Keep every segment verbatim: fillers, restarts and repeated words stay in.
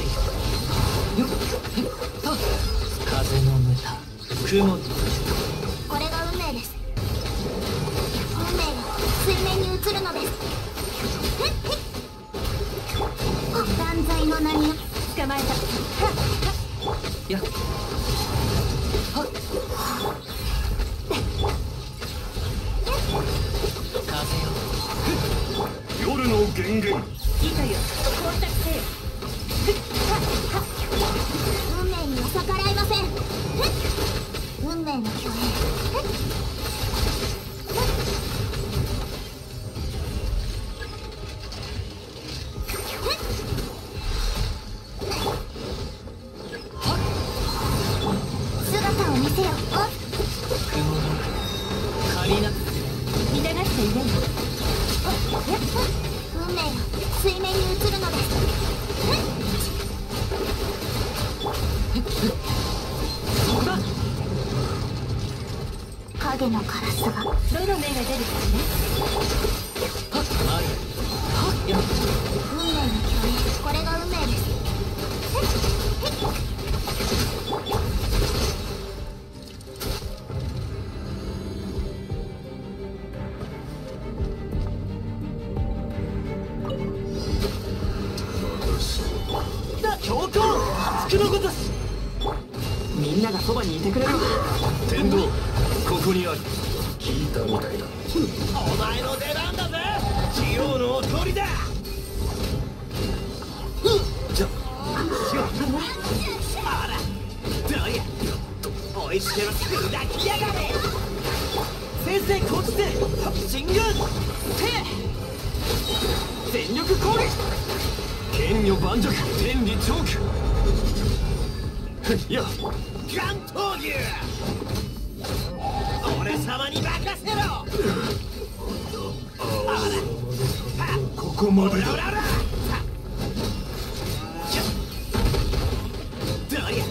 風の無駄雲。 これが運命です。運命が水面に映るのです。断罪の波を捕まえた。 やっはっ風よ夜の源源。 いざよ到着せよ。運命には逆らえません。運命の虚栄。姿を見せよ。 雲の借りな見流していない。運命が水面に映るのです。影のカラスがどの目が出るかね。 はっあるはっやっ運命の虚栄。これが運命です。 強行熱くのことし。みんながそばにいてくれる。 天道ここにある。聞いたみたいだ。 お前の出番だぜ。ジオウのおとりだ。 じゃあらどうやおいしく砕きやがれ。 先生こっちで進軍全力攻撃。 剣女盤石天理チョーク。や関東牛。俺様に任せろ。 ここまでだ。 どうや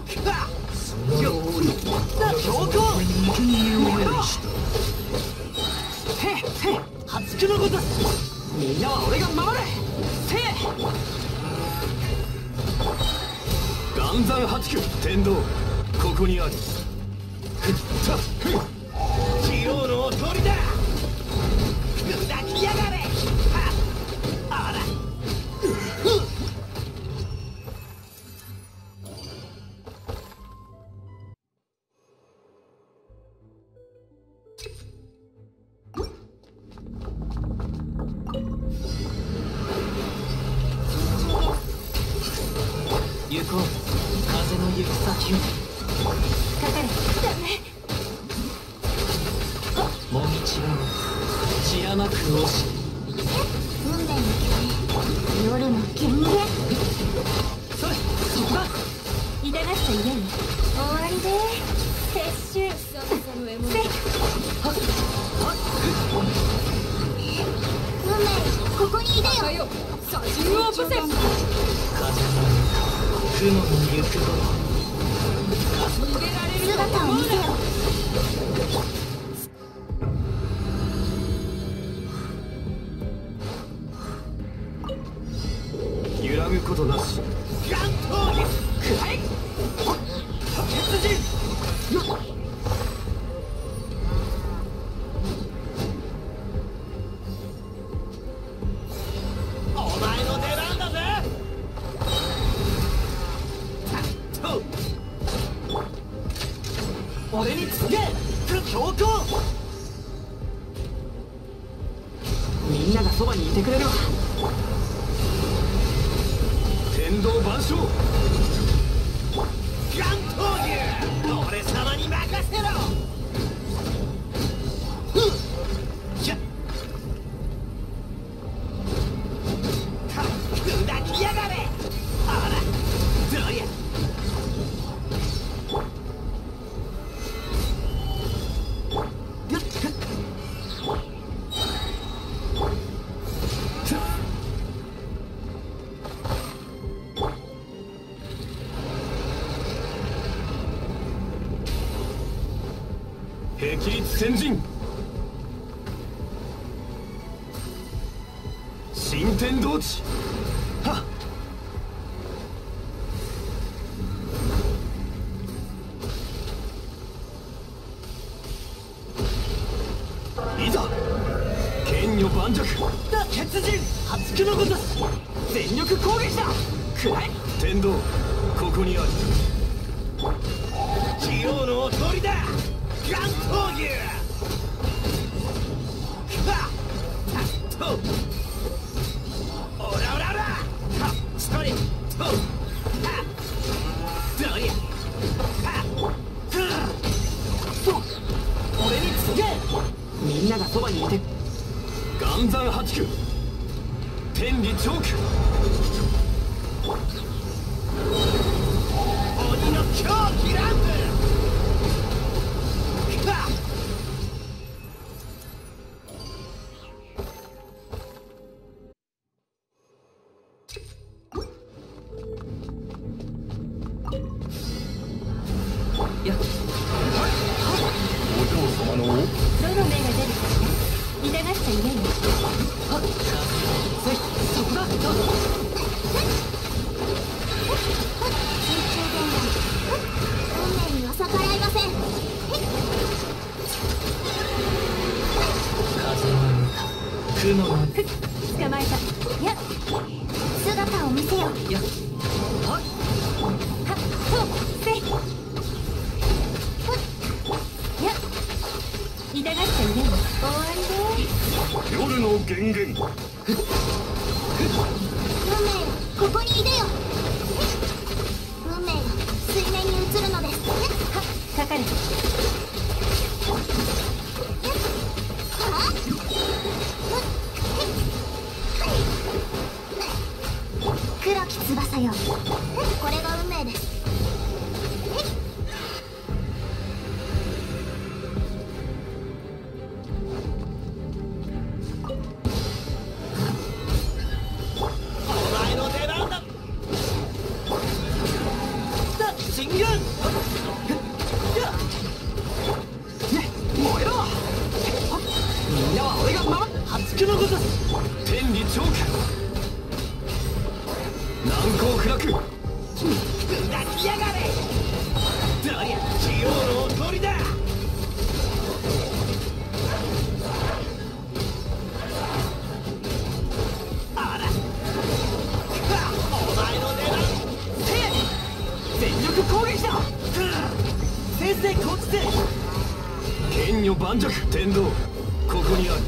強行生贄を用意した。 へっへっ八九のことし。みんなは俺が守れ。せ岩山八九天道ここにある。 ジオウのおとりだ。砕きやがれ。あら行こう風の行く先を。 かかれ。ダメ。 もみちらを散らまく押し。 運命の虚栄。夜の権限。 それそこだ。 痛がしちゃいない。終わりで撤収。せはっはっ運命ここにいでよ。 風の雲の行く頃。 姿を見せよ。 揺らぐことなし。 関東牛。くらえ鉄人。お前の出番だぜ。と俺につけ強行。みんながそばにいてくれるわ。 天道万象。 関東牛。俺様に任せろ。じゃ砕きやがれ。あらどうや霹靂先陣。新天道地。はっ盤石。 だ鉄人発揮のごとし全力攻撃だ。くらい天道ここにある。 ジオウのお通りだ。ガン闘牛はっとオラオラオラはっストリートはっどりゃはっと俺に告げ。みんながそばにいて岩山八九天理チョーク。 鬼の狂気乱舞はっやっお嬢様のどの目が出るか痛がっちゃいないよ。 はっそいそこだ。どうぞ水中伝来運命には逆らいません。 風の歌雲のふっ捕まえた。やっ姿を見せよ。 やっははっそうせいふっやっ痛がっちゃいないよ。終わりで夜の源源。 運命よここにいでよ。運命が水面に映るのです。はっかかる。はっ黒き翼よこれが運命です。 お前の出番だ。 だ進軍やっね燃えろ。はっみんなは俺が守る。発揮のごとし天理チョーク。難攻不落。 砕きやがれ。 だりゃジオウのお通りだ。あらはっお前の出番。 全力攻撃だ。先生こっちで剣女盤石。天道ここにある。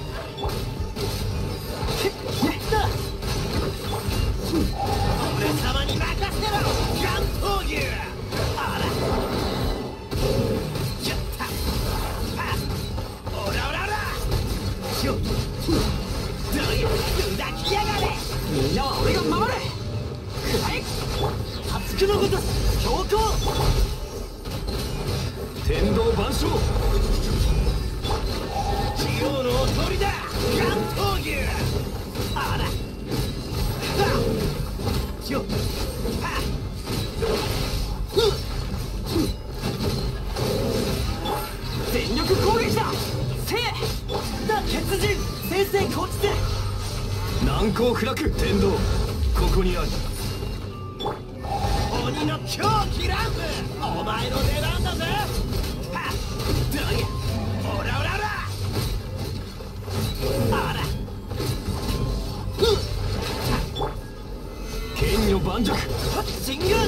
だ俺様に任せろ。ガン闘牛あらやったはっオラオラオラしょどりゃ砕きやがれ。 みんなは俺が守れ。くらい発揮のごとし強行。 天道万象。 ジオウのお通りだ。ガン闘牛あらはっしょはっ全力攻撃だ。せいだ鉄人先生こっちで難攻不落。天道ここにある。 鬼の狂気乱舞お前の出番だぜ。はっどりゃオラオラオラあら剣女盤石。 はっ進軍